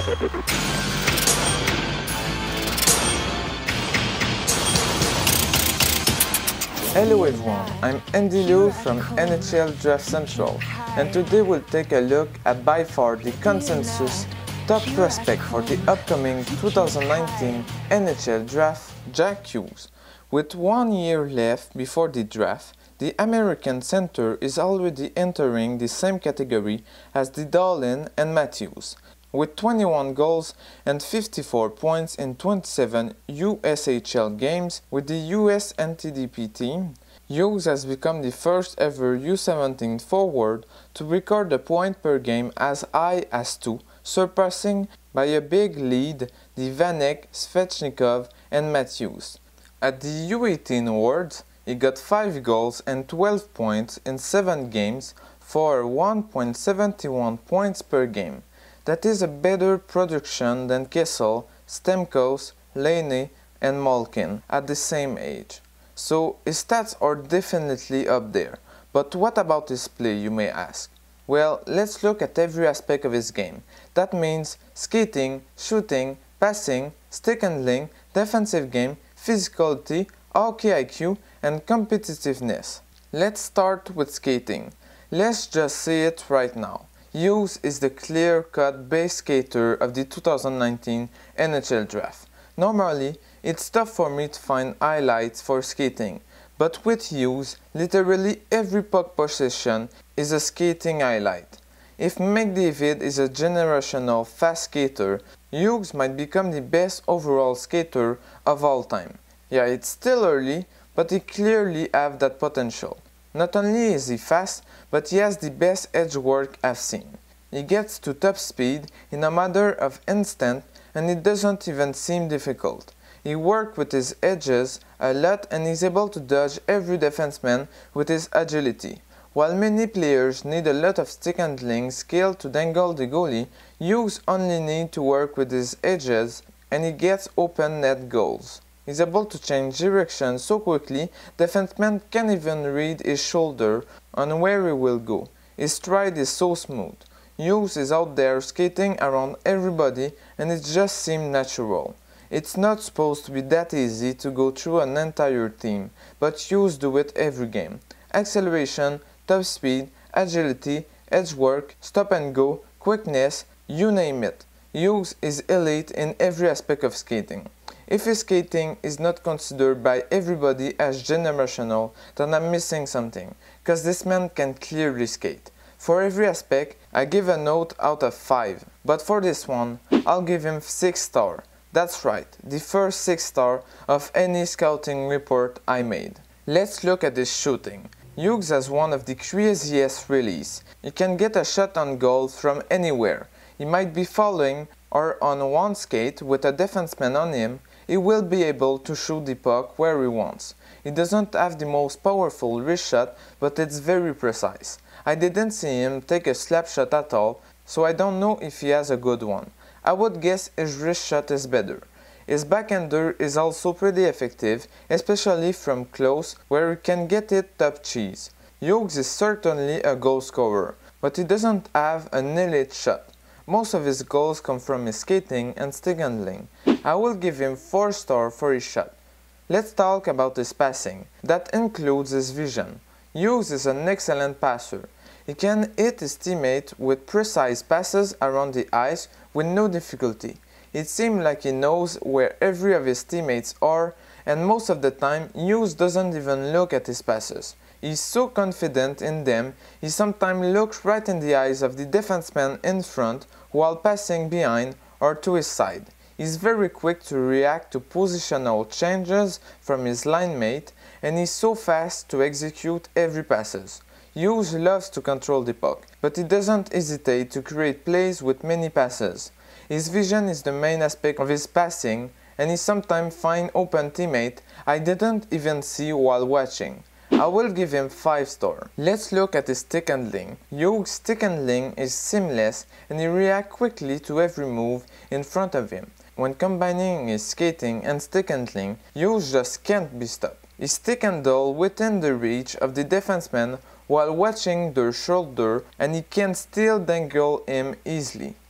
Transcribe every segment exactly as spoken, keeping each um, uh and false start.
Hello everyone, I'm Andy Liu from N H L Draft Central, and today we'll take a look at by far the consensus top prospect for the upcoming two thousand nineteen N H L Draft, Jack Hughes. With one year left before the draft, the American center is already entering the same category as the Dahlin and Matthews. With twenty-one goals and fifty-four points in twenty-seven U S H L games with the U S N T D P team, Hughes has become the first ever U seventeen forward to record a point per game as high as two, surpassing by a big lead the Vanek, Svechnikov and Matthews. At the U eighteen Awards, he got five goals and twelve points in seven games for one point seven one points per game. That is a better production than Kessel, Stamkos, Laine and Malkin at the same age. So his stats are definitely up there. But what about his play, you may ask? Well, let's look at every aspect of his game. That means skating, shooting, passing, stick handling, defensive game, physicality, hockey I Q and competitiveness. Let's start with skating. Let's just say it right now. Hughes is the clear-cut base skater of the two thousand nineteen N H L Draft. Normally, it's tough for me to find highlights for skating, but with Hughes, literally every puck possession is a skating highlight. If McDavid is a generational fast skater, Hughes might become the best overall skater of all time. Yeah, it's still early, but he clearly has that potential. Not only is he fast, but he has the best edge work I've seen. He gets to top speed in a matter of instant and it doesn't even seem difficult. He works with his edges a lot and is able to dodge every defenseman with his agility. While many players need a lot of stick handling skill to dangle the goalie, Hughes only needs to work with his edges and he gets open net goals. He's able to change direction so quickly, defensemen can't even read his shoulder on where he will go. His stride is so smooth. Hughes is out there skating around everybody and it just seems natural. It's not supposed to be that easy to go through an entire team, but Hughes do it every game. Acceleration, top speed, agility, edge work, stop and go, quickness, you name it. Hughes is elite in every aspect of skating. If his skating is not considered by everybody as generational, then I'm missing something, cause this man can clearly skate. For every aspect, I give a note out of five, but for this one, I'll give him six stars. That's right, the first six star of any scouting report I made. Let's look at his shooting. Hughes has one of the craziest release. He can get a shot on goal from anywhere. He might be following or on one skate with a defenseman on him. He will be able to shoot the puck where he wants. He doesn't have the most powerful wrist shot, but it's very precise. I didn't see him take a slap shot at all, so I don't know if he has a good one. I would guess his wrist shot is better. His backhander is also pretty effective, especially from close where he can get it top cheese. Hughes is certainly a goal scorer, but he doesn't have an elite shot. Most of his goals come from his skating and stick handling. I will give him four stars for his shot. Let's talk about his passing. That includes his vision. Hughes is an excellent passer. He can hit his teammate with precise passes around the ice with no difficulty. It seems like he knows where every of his teammates are, and most of the time Hughes doesn't even look at his passes. He's so confident in them, he sometimes looks right in the eyes of the defenseman in front while passing behind or to his side. He's very quick to react to positional changes from his line mate, and he's so fast to execute every passes. Hughes loves to control the puck, but he doesn't hesitate to create plays with many passes. His vision is the main aspect of his passing, and he sometimes finds open teammate I didn't even see while watching. I will give him five stars. Let's look at his stick handling. Hughes' stick handling is seamless and he reacts quickly to every move in front of him. When combining his skating and stick handling, Hughes just can't be stopped. He stick handle within the reach of the defenseman while watching their shoulder, and he can still dangle him easily.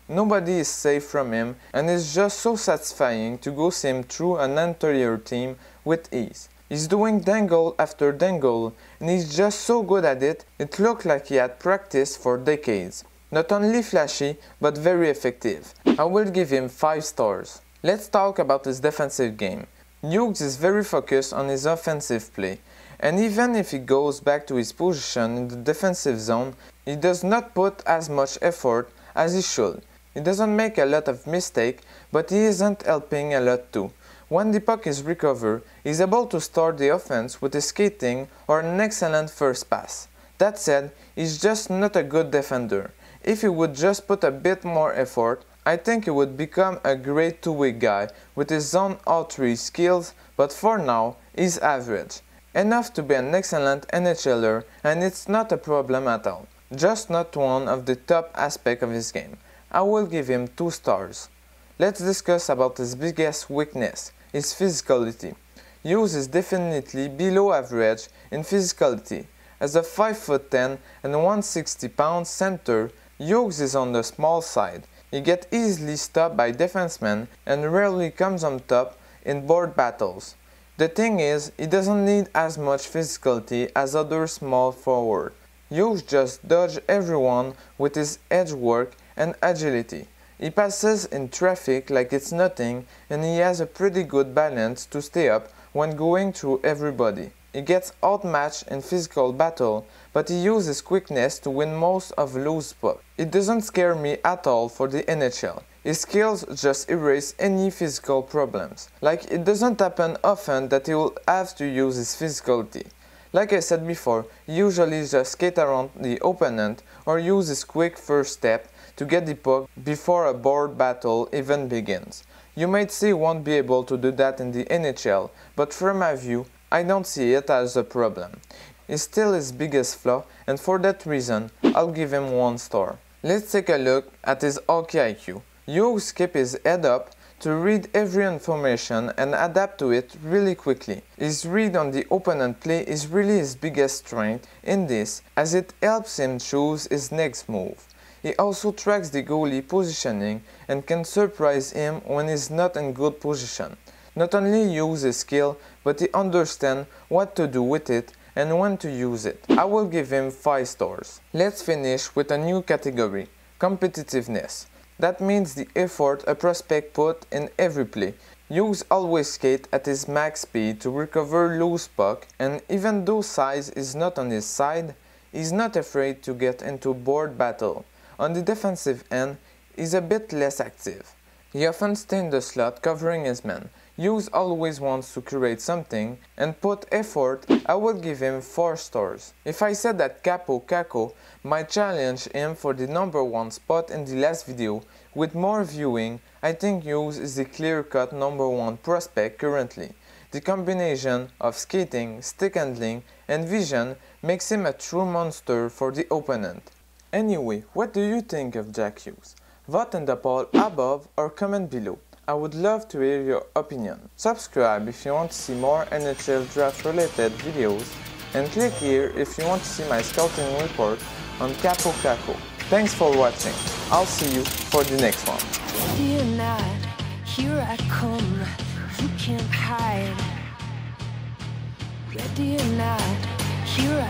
Nobody is safe from him, and it's just so satisfying to go see him through an entire team with ease. He's doing dangle after dangle, and he's just so good at it, it looked like he had practiced for decades. Not only flashy, but very effective. I will give him five stars. Let's talk about his defensive game. Hughes is very focused on his offensive play, and even if he goes back to his position in the defensive zone, he does not put as much effort as he should. He doesn't make a lot of mistakes, but he isn't helping a lot too. When the puck is recovered, he is able to start the offense with his skating or an excellent first pass. That said, he's just not a good defender. If he would just put a bit more effort, I think he would become a great two-way guy with his zone outreach skills, but for now, he's average. Enough to be an excellent NHLer, and it's not a problem at all. Just not one of the top aspects of his game. I will give him two stars. Let's discuss about his biggest weakness, his physicality. Hughes is definitely below average in physicality. As a five foot ten and one hundred sixty pound center, Hughes is on the small side. He gets easily stopped by defensemen and rarely comes on top in board battles. The thing is, he doesn't need as much physicality as other small forwards. Hughes just dodges everyone with his edge work and agility. He passes in traffic like it's nothing, and he has a pretty good balance to stay up when going through everybody. He gets outmatched in physical battle, but he uses quickness to win most of loose pucks. It doesn't scare me at all for the N H L. His skills just erase any physical problems. Like, it doesn't happen often that he will have to use his physicality. Like I said before, he usually just skate around the opponent or use his quick first step to get the puck before a board battle even begins. You might say he won't be able to do that in the N H L, but from my view, I don't see it as a problem. It's still his biggest flaw, and for that reason, I'll give him one star. Let's take a look at his hockey I Q. Hughes keeps his head up to read every information and adapt to it really quickly. His read on the opponent play is really his biggest strength in this, as it helps him choose his next move. He also tracks the goalie positioning and can surprise him when he's not in good position. Not only he uses his skill, but he understands what to do with it and when to use it. I will give him five stars. Let's finish with a new category, competitiveness. That means the effort a prospect put in every play. Hughes always skates at his max speed to recover loose puck, and even though size is not on his side, he's not afraid to get into board battle. On the defensive end, he's a bit less active. He often stays in the slot covering his man. Hughes always wants to create something and put effort. I would give him four stars. If I said that Kaapo Kakko might challenge him for the number one spot in the last video, with more viewing, I think Hughes is the clear-cut number one prospect currently. The combination of skating, stick handling, and vision makes him a true monster for the opponent. Anyway, what do you think of Jack Hughes? Vote in the poll above or comment below. I would love to hear your opinion. Subscribe if you want to see more N H L draft related videos, and click here if you want to see my scouting report on Kaapo Kakko. Thanks for watching. I'll see you for the next one. Fear not, here I come, you can't hide. Ready or not, here I